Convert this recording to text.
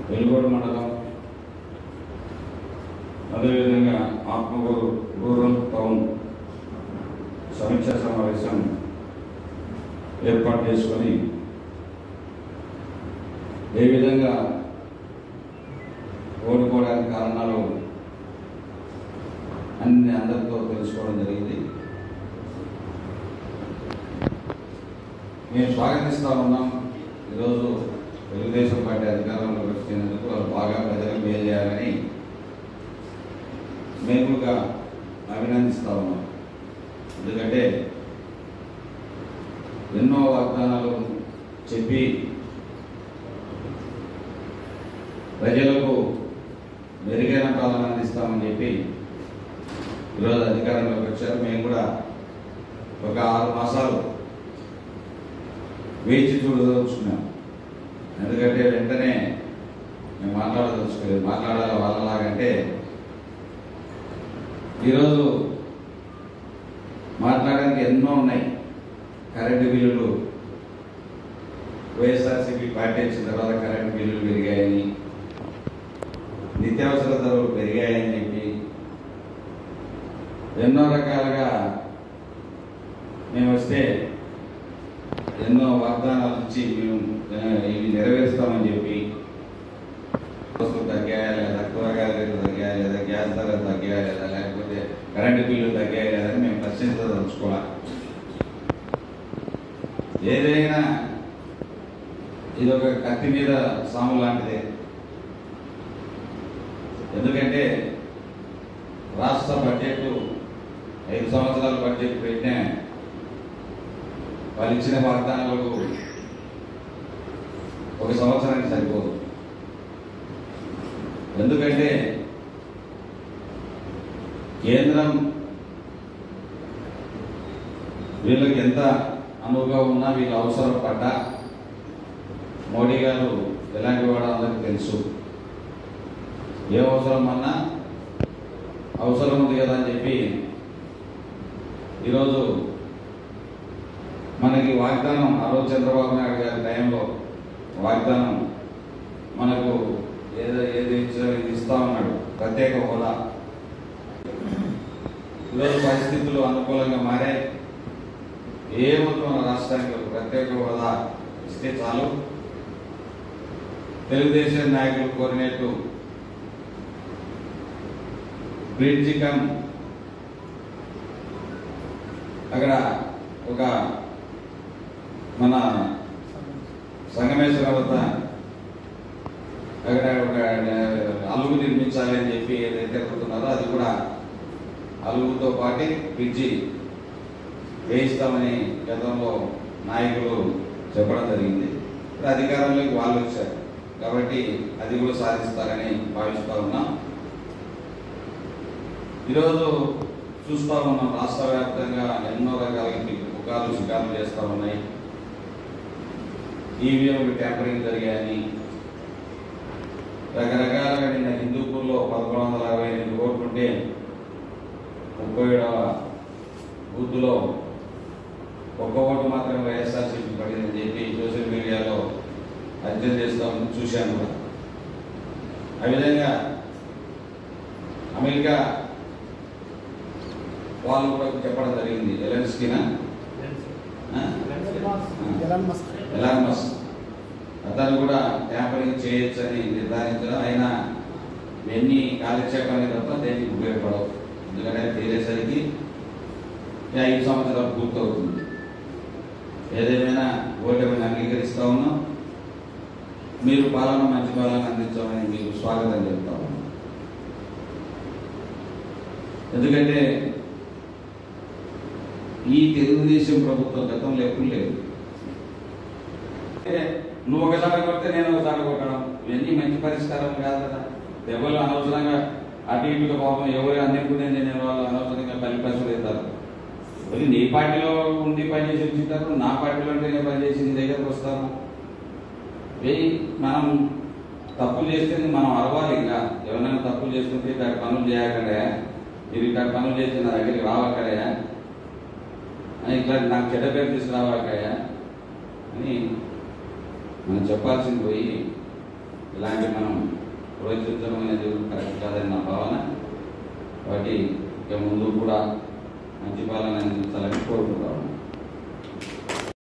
వెలుగోడు మండలం అదేవిధంగా Atmakur rural town సమీక్షా సమావేశం ఏర్పాటు చేసుకొని ఏ విధంగా ఓడిపోవడానికి కారణాలు అందరితో తెలుసుకోవడం జరిగింది. మేము స్వాగతిస్తూ ఉన్నాం. ఈరోజు తెలుగుదేశం పార్టీ అధికారంలోకి వచ్చినందుకు వాళ్ళు బాగా ప్రజలకు మేలు చేయాలని మేము కూడా అభినందిస్తూ ఉన్నాం. ఎందుకంటే ఎన్నో వాగ్దానాలు చెప్పి ప్రజలకు మెరుగైన పాలన అందిస్తామని చెప్పి ఈరోజు అధికారంలోకి వచ్చారు. మేము కూడా ఒక 6 మాసాలు వేచి చూడదలుచుకున్నాం. ఎందుకంటే వెంటనే మేము మాట్లాడదలుచుకోలేదు. మాట్లాడాలి వాళ్ళలాగంటే ఈరోజు మాట్లాడడానికి ఎన్నో ఉన్నాయి. కరెంటు బిల్లులు వైఎస్ఆర్సీపీ పార్టీ వచ్చిన తర్వాత కరెంటు బిల్లులు పెరిగాయని, నిత్యావసర ధరలు పెరిగాయని చెప్పి ఎన్నో రకాలుగా మేము వస్తే ఎన్నో వాగ్దానాలు ఇచ్చి మేము ఇవి నెరవేరుస్తామని చెప్పి వస్తువులు తగ్గాయా లేదా, కూరగాయల రేట్లు తగ్గాయా లేదా, గ్యాస్ ధరలు తగ్గాయా లేదా, లేకపోతే కరెంటు బిల్లు తగ్గాయా లేదని మేము ప్రశ్నించదలుచుకోవాలి. ఏదైనా ఇది ఒక కత్తి మీద సాము లాంటిదే. ఎందుకంటే రాష్ట్ర బడ్జెట్ 5 సంవత్సరాల బడ్జెట్ పెట్టినా వాళ్ళు ఇచ్చిన వాగ్దానాలకు 1 సంవత్సరానికి సరిపోదు. ఎందుకంటే కేంద్రం వీళ్ళకి ఎంత అనువుగా ఉన్నా వీళ్ళు అవసరం పడ్డా మోడీ గారు ఎలాంటి వాడో అందరికీ తెలుసు. ఏ అవసరం అన్నా అవసరం ఉంది కదా అని చెప్పి ఈరోజు మనకి వాగ్దానం ఆ రోజు చంద్రబాబు నాయుడు గారి టైంలో వాగ్దానం మనకు ఏది ఇస్తా ఉన్నాడు, ప్రత్యేక హోదా. ఈరోజు పరిస్థితులు అనుకూలంగా మారాయి. ఏమవుతుంది మన రాష్ట్రానికి ప్రత్యేక హోదా ఇస్తే చాలు. తెలుగుదేశం నాయకులు కోరినట్టు బ్రిడ్జి కమ్ అక్కడ ఒక మన సంగమేశ్వర వద్ద అక్కడ ఒక అలుగు నిర్మించాలి అని చెప్పి ఏదైతే కోరుతున్నారో అది కూడా అలుగుతో పాటు బ్రిడ్జి వేయిస్తామని గతంలో నాయకులు చెప్పడం జరిగింది. ఇప్పుడు అధికారంలోకి వాళ్ళు వచ్చారు కాబట్టి అది కూడా సాధిస్తారని భావిస్తూ ఉన్నాం. ఈరోజు చూస్తూ ఉన్నాం రాష్ట్ర వ్యాప్తంగా ఎన్నో రకాల పుకార్లు షికార్లు చేస్తూ ఉన్నాయి. ఈవీఎంలు ట్యాంపరింగ్ జరిగాయని రకరకాలుగా నిన్న హిందూపూర్లో 1168 ఓట్లు ఉంటే 37వ బూత్లో 1 ఓటు మాత్రమే వైఎస్ఆర్సీపీ పడిందని చెప్పి సోషల్ మీడియాలో అధ్యయనం చేస్తామని చూశాను కూడా. ఆ విధంగా అమెరికా వాళ్ళు కూడా చెప్పడం జరిగింది. ఎలాన్ మస్క్ అతను కూడా ట్యాంపరింగ్ చేయొచ్చని నిర్ధారించడం. అయినా ఎన్ని కాలక్షేపానికి తప్ప దేనికి ఉపయోగపడవు. ఎందుకంటే తేలేసరికి 5 సంవత్సరాలు పూర్తవుతుంది. ఏదేమైనా ఓటమిని అంగీకరిస్తూ ఉన్నాం. మీరు పాలన మంచి పాలన అందించమని మీకు స్వాగతం చెప్తా ఉన్నాం. ఎందుకంటే ఈ తెలుగుదేశం ప్రభుత్వం గతంలో ఎప్పుడు లేదు. నువ్వు ఒకసారి కొడితే నేను ఒకసారి కొట్టడం ఇవన్నీ మంచి పరిష్కారం కాదు కదా. ఎవరు అనవసరంగా అటు ఇటుగా పాపం ఎవరు అందనుకునేది నేను వాళ్ళు అనవసరంగా బలిపరులు అవుతారు. నీ పార్టీలో ఉండి పనిచేసి వచ్చింటారు, నా పార్టీలో ఉంటేనే పనిచేసి నీ దగ్గరకు వస్తాను. మనం తప్పులు చేస్తే మనం అరవాలి. ఇంకా ఎవరైనా తప్పులు చేస్తుంటే ఇక్కడ పనులు చేయక్కడే, మీరు ఇక్కడ పనులు చేసి నా దగ్గరికి రావక్కడే అని ఇట్లా నాకు చెడ్డ పేరు తీసుకురావాలక్కయ్యా అని మనం చెప్పాల్సింది పోయి ఇలాంటి మనం ప్రోత్సహించడం అనేది కరెక్ట్ కాదని నా భావన. కాబట్టి ఇక ముందు కూడా మంచి